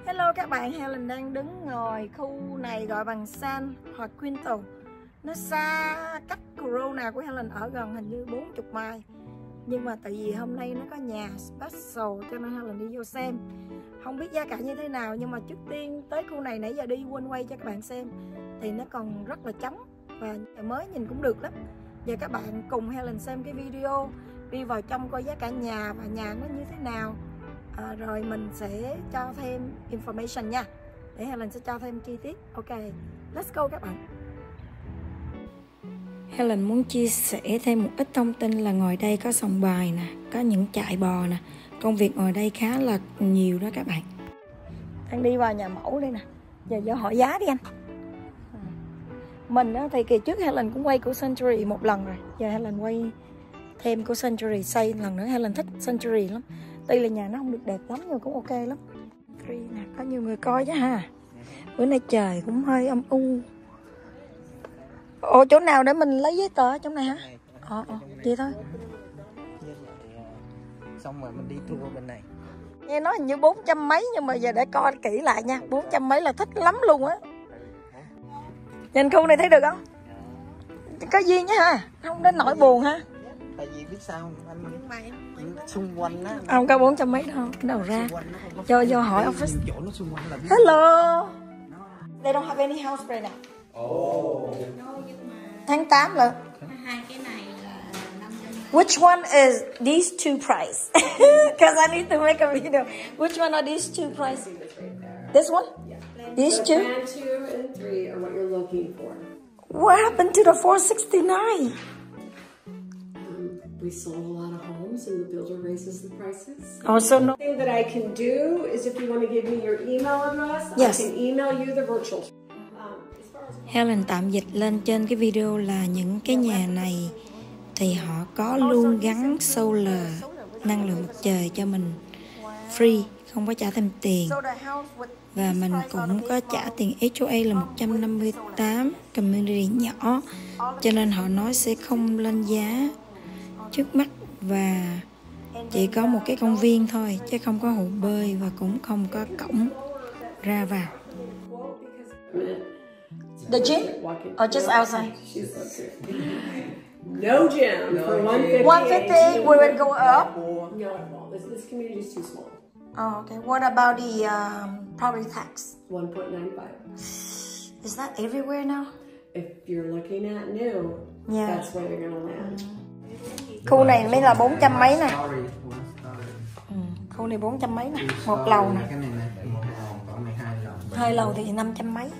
Hello các bạn, Helen đang đứng ngồi khu này gọi bằng San hoặc Quinto. Nó xa cách Corona của Helen ở gần hình như 40 mile. Nhưng mà tại vì hôm nay nó có nhà special cho nên Helen đi vô xem. Không biết giá cả như thế nào nhưng mà trước tiên tới khu này nãy giờ đi quên quay cho các bạn xem thì nó còn rất là trống và mới nhìn cũng được lắm. Giờ các bạn cùng Helen xem cái video đi vào trong coi giá cả nhà và nhà nó như thế nào. Rồi mình sẽ cho thêm information nha, để Helen sẽ cho thêm chi tiết. Ok, let's go các bạn. Helen muốn chia sẻ thêm một ít thông tin là ngồi đây có sòng bài nè, có những chạy bò nè, công việc ngồi đây khá là nhiều đó các bạn. Đang đi vào nhà mẫu đây nè, giờ vô hỏi giá đi anh. Mình thì kỳ trước Helen cũng quay của Century một lần rồi, giờ Helen quay thêm của Century xây lần nữa. Helen thích Century lắm. Tuy là nhà nó không được đẹp lắm nhưng cũng ok lắm. Nè, có nhiều người coi chứ ha. Bữa nay trời cũng hơi âm u. Ồ, chỗ nào để mình lấy giấy tờ? Trong này hả? Vậy thôi. Xong rồi mình đi tour bên này. Nghe nói hình như 400 mấy nhưng mà giờ để coi kỹ lại nha. 400 mấy là thích lắm luôn á. Nhìn khu này thấy được không? Có duyên nhá ha. Không đến nỗi buồn ha. Tại vì biết sao anh xung quanh á, không có 400 mấy đâu, cái đầu ra cho vô hỏi office. Chỗ nó xung quanh là Hello, they don't have any house right now. Tháng 8 là Hai cái này là 500. which one is these two price? Because I need to make a video. Which one are these two price? This one? These two? Plan 2 and 3 are what you're looking for. What happened to the 469? We sold a lot of homes and the builder raises the prices. Also no. The thing that I can do is if you want to give me your email address, Yes. I can email you the virtual. Helen tạm dịch lên trên cái video là những cái nhà này thì họ có luôn gắn solar, năng lượng mặt trời cho mình free, không có trả thêm tiền. Và mình cũng có trả tiền HOA là 158, community nhỏ, cho nên họ nói sẽ không lên giá trước mắt và chỉ có một cái công viên thôi chứ không có hồ bơi và cũng không có cổng ra vào. The gym or just outside? No gym for 150. 150 we will go up. No, this community is too small. Oh, okay. What about the property tax? 1.95. Is that everywhere now? If you're looking at new, Yeah. that's where they're gonna land. Khu này mới là 400 mấy nè. Khu này 400 mấy nè, một lầu nè. Cái này nè, còn này 2 lầu. 2 lầu thì 500 mấy.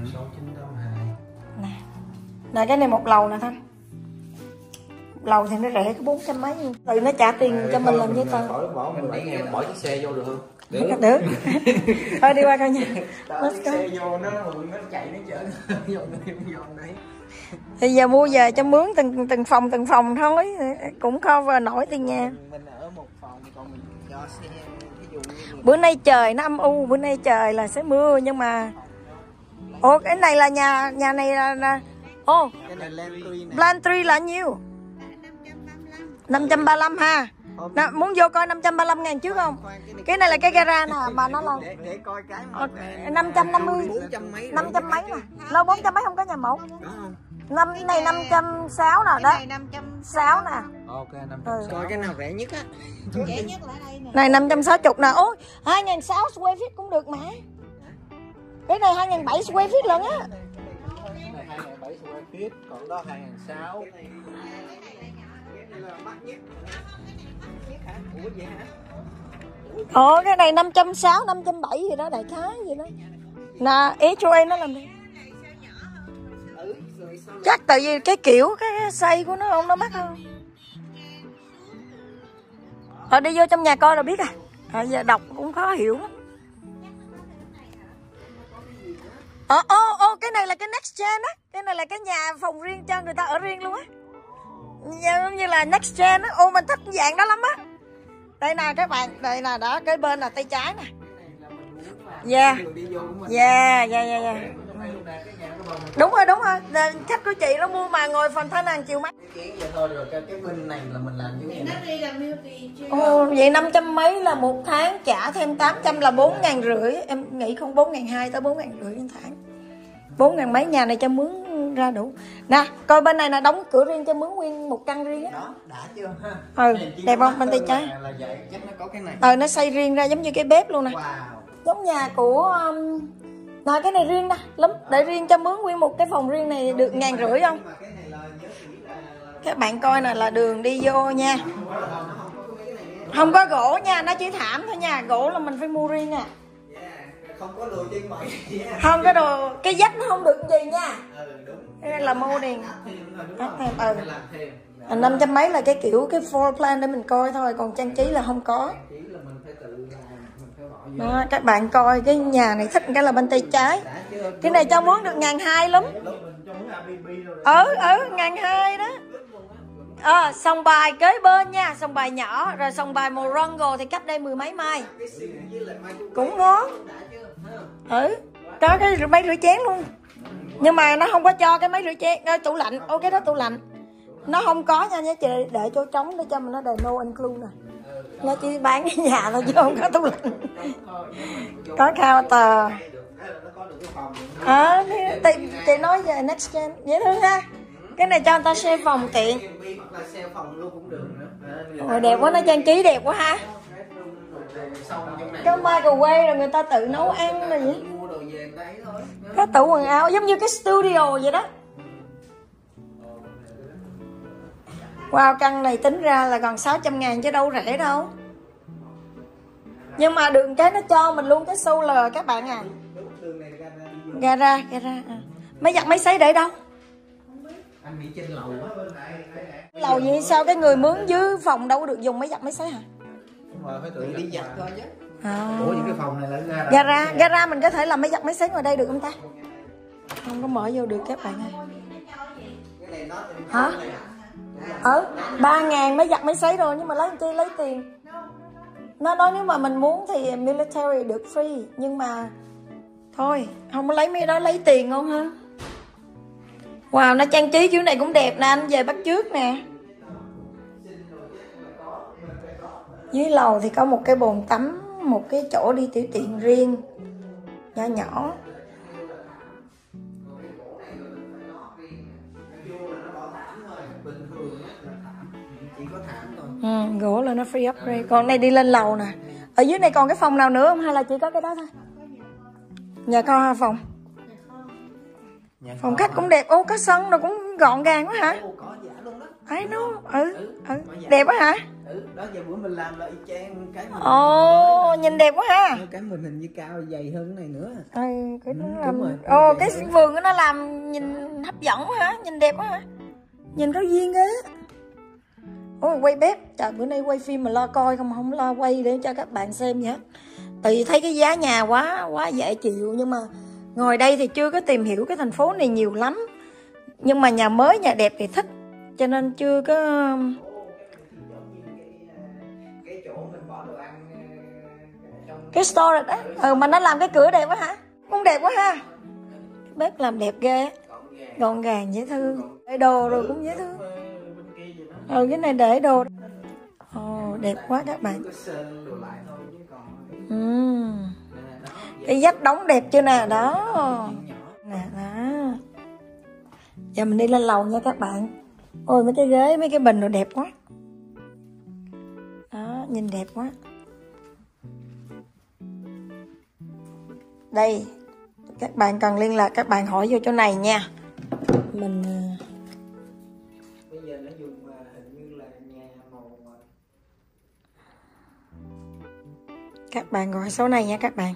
Nè. Nè cái này một lầu nè Thanh. Một lầu thì nó rẻ có 400 mấy. Tự nó trả tiền cho mình làm giấy tờ. Bỏ 17.000 bỏ chiếc xe vô được không? Được. Thôi đi qua coi nha. Let's go. Xe vô nó chạy nó chở vô đấy. Thì giờ mua về cho mướn từng phòng thôi, cũng cover nổi tiền nhà. Mình ở một phòng còn mình cho xe ví dụ như Bữa nay trời nó âm u, bữa nay trời là sẽ mưa nhưng mà ồ cái này là nhà này là ô cái này Landry nè. Landry là nhiêu? 535 ha. Nào, muốn vô coi 535 ngàn trước không? Cái này là cái gara nè mà nó là để coi cái 550 400 mấy 500 mấy nè. Đâu 400 mấy không có nhà mẫu. đó không? Năm này 560 nè đó. 560 nè. Ok 500. Coi cái nào rẻ nhất á. Rẻ nhất là đây nè. Này 560 nè. Ôi 2.600 square feet cũng được mà. Cái này 2.700 square feet lần á. Cái này 2.700 square feet, còn đó 2.600. Ồ cái này 560, 570 gì đó đại khái gì đó. Nè HOA nó làm đi. Chắc tại vì cái kiểu cái xây của nó không nó mắc hơn. Đi vô trong nhà coi là biết à. Giờ đọc cũng khó hiểu lắm. Cái này là cái next gen á. Cái này là cái nhà phòng riêng cho người ta ở riêng luôn á. Giống như là next gen á. Ô mình thích dạng đó lắm á. Đây nè các bạn, đây nè đó, cái bên là tay trái nè. Yeah. Đúng rồi. Khách của chị nó mua mà ngồi phần thân hàng chiều mắt. Cái vậy thôi rồi cái bên này là mình làm như Nó vậy. đi làm beauty chưa? Ồ, vậy 500 mấy là một tháng, trả thêm 800 là 4.500. Em nghĩ không 4.200 tới 4.500 một tháng. 4.000 mấy, nhà này cho mướn ra đủ. Nè, coi bên này là đóng cửa riêng cho mướn nguyên một căn riêng á. Đó, đã chưa ha? Ừ, đẹp không? Bên tay trái. Là vậy, chắc nó có cái này. Nó xây riêng ra giống như cái bếp luôn nè. Wow. Giống nhà của cái này riêng đó lắm, để riêng cho mướn nguyên một cái phòng riêng này được 1.500 không? Các bạn coi nè, là đường đi vô nha. Không có gỗ nha, nó chỉ thảm thôi nha, gỗ là mình phải mua riêng à. Không có đồ trên mọi. Không có đồ, cái vách nó không được gì nha. Đúng. Đây là mua điền. Hết thêm, Làm thêm. 500 mấy là cái kiểu cái floor plan để mình coi thôi, còn trang trí là không có. Chỉ là mình phải tự làm, mình phải bỏ vô. Đó, các bạn coi cái nhà này thích cái là bên tay trái. Cái này cho mướn được 1.200 lắm. 1.200 đó. Sòng bài kế bên nha, sòng bài nhỏ, rồi sòng bài Morongo thì cách đây 10 mấy mai. Cũng ngon. Có cái máy rửa chén luôn. Nhưng mà nó không có cho cái máy rửa chén, tủ lạnh, cái đó tủ lạnh. Nó không có nha chị, để chỗ trống để cho mình nó đề no include nè. Nó chỉ bán cái nhà thôi chứ không có tủ lạnh. Có counter. Chị nói về next gen dễ thương ha. Cái này cho người ta share phòng tiện. Ôi, đẹp quá, nó trang trí đẹp quá ha. Cái microwave rồi người ta tự nấu ăn rồi vậy. Có tủ quần áo giống như cái studio vậy đó. Wow, căn này tính ra là còn 600.000 chứ đâu rẻ đâu. Nhưng mà đường cái nó cho mình luôn cái solar các bạn à. Gara. Máy giặt máy sấy để đâu? Anh nghĩ trên lầu á. Lầu gì sao cái người mướn dưới phòng đâu có được dùng máy giặt máy sấy hả? Mà phải tự đi giặt thôi chứ. Ủa những cái phòng này là gara mình có thể làm máy giặt máy sấy ngoài đây được không ta? Không có mở vô được các bạn ơi. Hả? 3.000 máy giặt máy sấy rồi, nhưng mà lấy tiền. Nó nói nếu mà mình muốn thì military được free, nhưng mà thôi không có lấy mấy đó, lấy tiền ngon hơn. Wow, nó trang trí kiểu này cũng đẹp nè, anh về bắt chước nè. Dưới lầu thì có một cái bồn tắm, một cái chỗ đi tiểu tiện riêng nhỏ nhỏ. Gỗ là nó free upgrade. Còn này đi lên lầu nè. Ở dưới này còn cái phòng nào nữa không hay là chỉ có cái đó thôi? Nhà kho hay phòng? Phòng khách cũng đẹp. Có sân rồi cũng gọn gàng quá hả? Ấy nó đẹp quá hả? Đó giờ bữa mình làm lại y chang cái mình. Nhìn đẹp quá ha. Cái mình hình như cao dày hơn cái này nữa. Cái nó làm cái vườn của nó làm nhìn hấp dẫn quá hả? Nhìn đẹp quá hả? Nhìn có duyên ghê. Quay bếp. Trời, bữa nay quay phim mà lo coi không lo quay để cho các bạn xem vậy hết. Tại vì thấy cái giá nhà quá dễ chịu, nhưng mà ngồi đây thì chưa có tìm hiểu cái thành phố này nhiều lắm. Nhưng mà nhà mới nhà đẹp thì thích, cho nên chưa có. Cái chỗ mình bỏ đồ ăn Cái storage á. Mà nó làm cái cửa đẹp quá hả? Cũng đẹp quá ha. Bếp làm đẹp ghê. Gọn gàng dễ thương. Để đồ rồi cũng dễ thương. Cái này để đồ. Đẹp quá các bạn. Cái vách đóng đẹp chưa nè. Đó. Nè đó. Giờ mình đi lên lầu nha các bạn. Mấy cái ghế, mấy cái bình rồi đẹp quá. Đó, nhìn đẹp quá. Đây, các bạn cần liên lạc, các bạn hỏi vô chỗ này nha. Mình bây giờ nó dùng hình như là nhà màu. Các bạn gọi số này nha các bạn.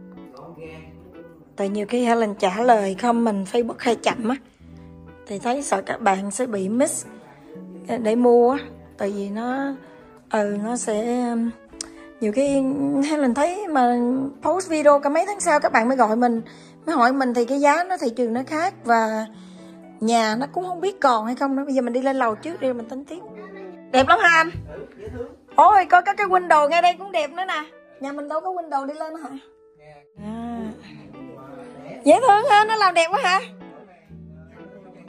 Tại nhiều khi Helen trả lời comment Facebook hay chậm á, thì thấy sợ các bạn sẽ bị miss để mua á. Tại vì nó sẽ nhiều khi Helen thấy mà post video cả mấy tháng sau các bạn mới gọi mình, mới hỏi mình, thì cái giá nó thị trường nó khác và nhà nó cũng không biết còn hay không nữa. Bây giờ mình đi lên lầu trước đi mình tính tiếp. Đẹp lắm ha anh? Ôi có cái window ngay đây cũng đẹp nữa nè. Nhà mình đâu có window đi lên hả? Dễ thương ha, nó làm đẹp quá hả?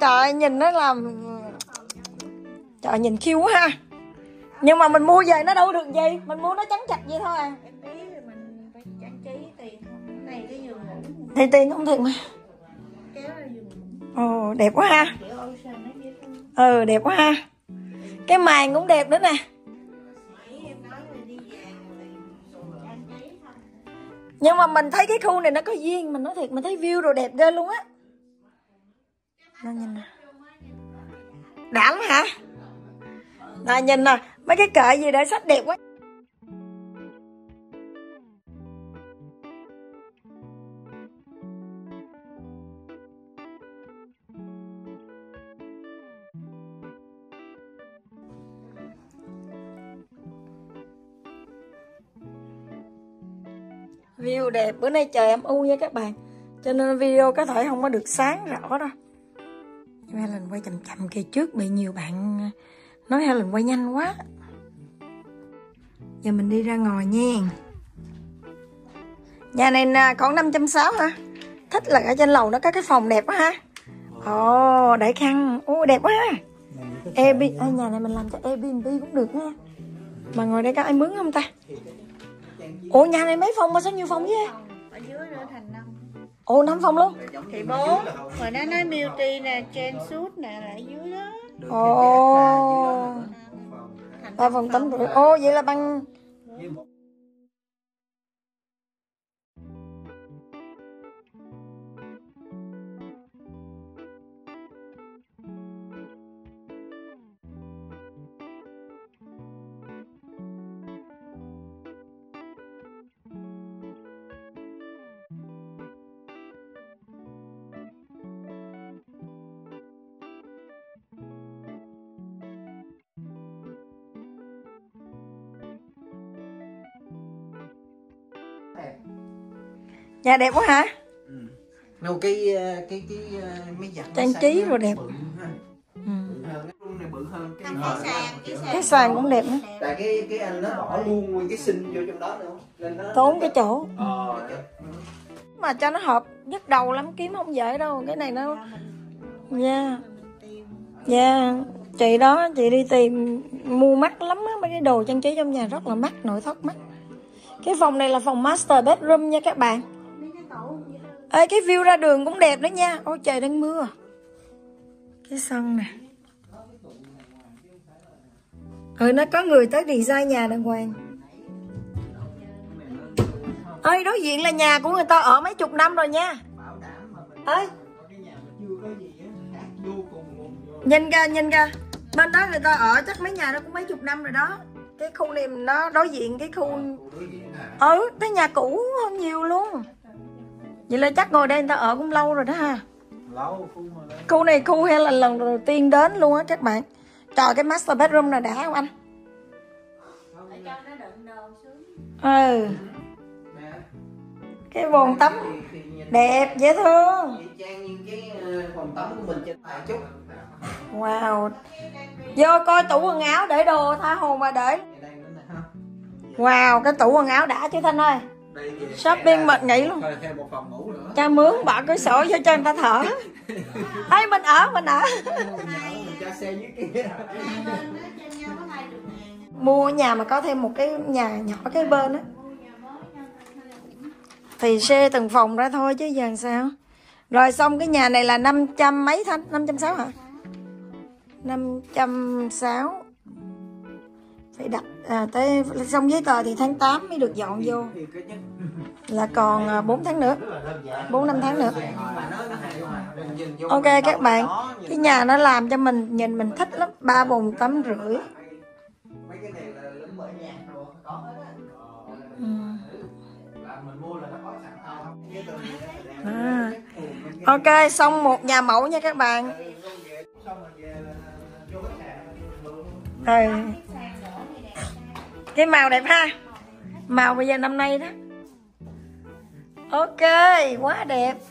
Trời nhìn nó làm, trời nhìn khiêu quá ha. Nhưng mà mình mua về nó đâu được gì, mình mua nó trắng chặt vậy thôi à. Em biết là mình phải trang trí tiền không? Cái này cái giường ngủ. Thì tiền không thiệt mà. Kéo ra giường ngủ. Ồ, đẹp quá ha. Kiểu ocean nó dễ thương. Ừ, đẹp quá ha. Cái màn cũng đẹp nữa nè. Em nói là đi vàng rồi trang trí thôi. Nhưng mà mình thấy cái khu này nó có duyên, mình nói thiệt, mình thấy view rồi đẹp ghê luôn á. Nó nhìn nè. Đã lắm hả? Nè nhìn nè, mấy cái kệ gì để sách đẹp quá. View đẹp, bữa nay trời âm u nha các bạn, cho nên video có thể không có được sáng rõ đâu. Helen quay chậm chậm kia trước bị nhiều bạn nói Helen quay nhanh quá. Giờ mình đi ra ngoài nha. Nhà này nè, còn 560 hả? Thích là ở trên lầu nó có cái phòng đẹp quá ha. Ồ, để khăn. Ô, đẹp quá ha. Airbnb, nhà này mình làm cho Airbnb cũng được nha. Mà ngồi đây có ai mướn không ta? Ủa nhà này mấy phòng mà sao nhiều phòng vậy? Ở dưới nữa thành 5. Ồ 5 phòng luôn. Thì 4. Rồi nó nói beauty nè, trên suit nè là ở dưới đó. Ồ. 3 phòng tắm rưỡi. Ồ vậy là bằng. Nhà đẹp quá hả? Đâu cái mấy giặt trang trí rồi đẹp. Bự hơn Cái sàn cũng đẹp nữa. Tại cái anh nó bỏ luôn nguyên cái sinh vô trong đó nữa nên nó Tốn cái chỗ. Mà cho nó hợp nhức đầu lắm, kiếm không dễ đâu. Cái này nó nha. Dạ, chị đó, chị đi tìm mua mắc lắm á, mấy cái đồ trang trí trong nhà rất là mắc, nội thất mắc. Cái phòng này là phòng master bedroom nha các bạn. Ê, cái view ra đường cũng đẹp nữa nha. Ôi trời đang mưa. Cái sân nè. Nó có người tới design nhà đàng hoàng. Ơi đối diện là nhà của người ta ở mấy chục năm rồi nha. Ơi nhìn kìa, bên đó người ta ở chắc mấy nhà đó cũng mấy chục năm rồi đó. Cái khu này nó đối diện cái khu cái nhà cũ không nhiều luôn. Vậy là chắc ngồi đây người ta ở cũng lâu rồi đó ha. Khu này khu Helen lần đầu tiên đến luôn á các bạn. Trời cái master bedroom này đã không anh? Ừ. Cái bồn tắm đẹp dễ thương. phòng tắm của mình trên vài chút. Wow. Vô coi tủ quần áo để đồ tha hồ mà để. Wow, cái tủ quần áo đã chứ Thanh ơi. Shopping mệt nghỉ luôn. Cha mướn bỏ cửa sổ vô cho người ta thở. Ê mình ở. Mua nhà mà có thêm một cái nhà nhỏ cái bên á thì share từng phòng ra thôi chứ giờ sao. Rồi xong cái nhà này là 500 mấy Thanh? 560 hả? 560. Phải đặt tới xong giấy tờ thì tháng 8 mới được dọn vô. Là còn 4 tháng nữa. 4-5 tháng nữa. Ok các bạn, cái nhà nó làm cho mình nhìn mình thích lắm. 3 bồn tắm rưỡi. Ok, xong một nhà mẫu nha các bạn. Cái màu đẹp ha. Màu bây giờ năm nay đó. Ok, quá đẹp.